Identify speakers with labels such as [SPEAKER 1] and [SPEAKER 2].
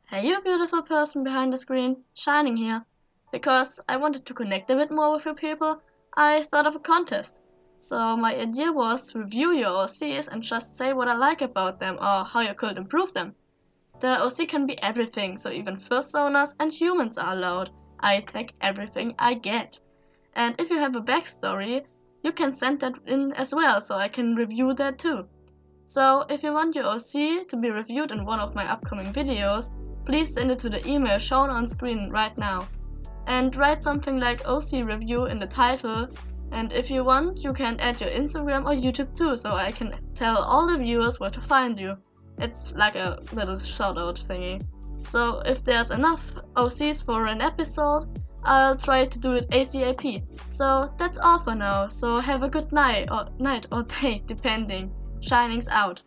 [SPEAKER 1] Hey you beautiful person behind the screen, Shining here. Because I wanted to connect a bit more with you people, I thought of a contest. So my idea was to review your OCs and just say what I like about them or how you could improve them. The OC can be everything, so even first owners and humans are allowed. I take everything I get. And if you have a backstory, you can send that in as well, so I can review that too. So if you want your OC to be reviewed in one of my upcoming videos, please send it to the email shown on screen right now. And write something like OC review in the title, and if you want, you can add your Instagram or YouTube too, so I can tell all the viewers where to find you. It's like a little shoutout thingy. So if there's enough OCs for an episode, I'll try to do it ASAP. So that's all for now, so have a good night or day depending. Shining's out.